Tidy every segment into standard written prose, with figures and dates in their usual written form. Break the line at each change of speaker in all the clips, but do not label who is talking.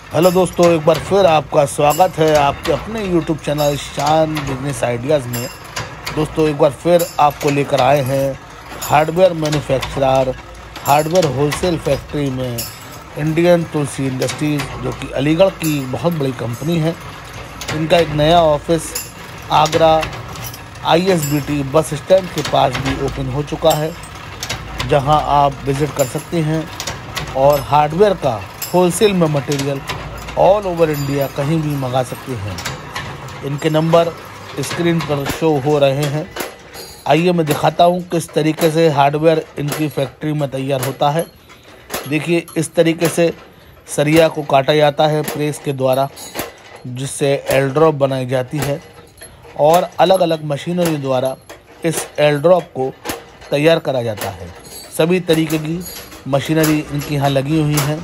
Hello दोस्तों, एक बार फिर आपका स्वागत है आपके अपने YouTube channel Shaan business ideas में। दोस्तों, एक बार फिर आपको लेकर आए हैं hardware manufacturer, hardware wholesale factory में इंडियन तुलसी इंडस्ट्रीज़, जो कि अलीगढ़ की बहुत बड़ी कंपनी है। इनका एक नया office Agra ISBT bus stand के पास भी ओपन हो चुका है, जहां आप विज़िट कर सकते हैं और हार्डवेयर का होलसेल में मटेरियल ऑल ओवर इंडिया कहीं भी मंगा सकते हैं। इनके नंबर स्क्रीन पर शो हो रहे हैं। आइए मैं दिखाता हूं किस तरीके से हार्डवेयर इनकी फैक्ट्री में तैयार होता है। देखिए, इस तरीके से सरिया को काटा जाता है प्रेस के द्वारा, जिससे एल ड्रॉप बनाई जाती है और अलग अलग मशीनरी द्वारा इस एल ड्रॉप को तैयार करा जाता है। सभी तरीके की मशीनरी इनके यहाँ लगी हुई हैं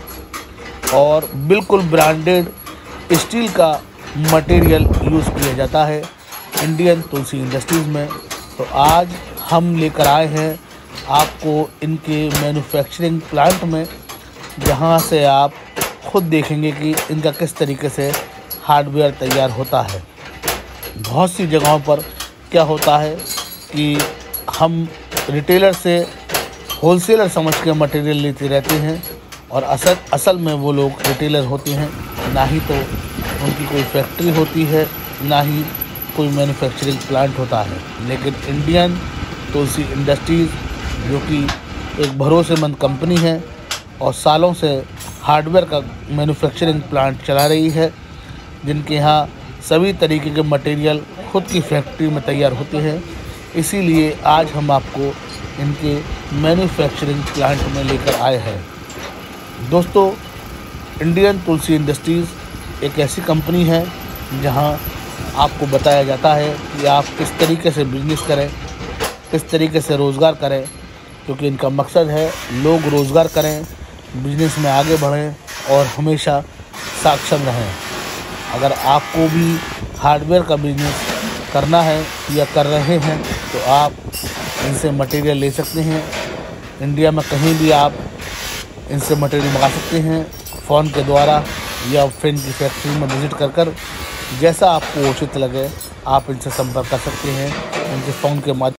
और बिल्कुल ब्रांडेड स्टील का मटेरियल यूज़ किया जाता है इंडियन तुलसी इंडस्ट्रीज़ में। तो आज हम लेकर आए हैं आपको इनके मैन्युफैक्चरिंग प्लांट में, जहां से आप खुद देखेंगे कि इनका किस तरीके से हार्डवेयर तैयार होता है। बहुत सी जगहों पर क्या होता है कि हम रिटेलर से होलसेलर समझ के मटेरियल लेते रहते हैं और असल में वो लोग रिटेलर होते हैं, ना ही तो उनकी कोई फैक्ट्री होती है, ना ही कोई मैन्युफैक्चरिंग प्लांट होता है। लेकिन इंडियन तुलसी इंडस्ट्रीज़, जो कि एक भरोसेमंद कंपनी है और सालों से हार्डवेयर का मैन्युफैक्चरिंग प्लांट चला रही है, जिनके यहाँ सभी तरीके के मटेरियल खुद की फैक्ट्री में तैयार होते हैं, इसीलिए आज हम आपको इनके मैन्युफैक्चरिंग प्लांट में लेकर आए हैं। दोस्तों, इंडियन तुलसी इंडस्ट्रीज़ एक ऐसी कंपनी है जहां आपको बताया जाता है कि आप किस तरीके से बिजनेस करें, किस तरीके से रोज़गार करें, क्योंकि इनका मकसद है लोग रोज़गार करें, बिजनेस में आगे बढ़ें और हमेशा सक्षम रहें। अगर आपको भी हार्डवेयर का बिजनेस करना है या कर रहे हैं तो आप इनसे मटेरियल ले सकते हैं। इंडिया में कहीं भी आप इनसे मटेरियल मंगा सकते हैं फ़ोन के द्वारा या फिर इनकी फैक्ट्री में विज़िट कर जैसा आपको उचित लगे आप इनसे संपर्क कर सकते हैं। इनके फ़ोन के माध्यम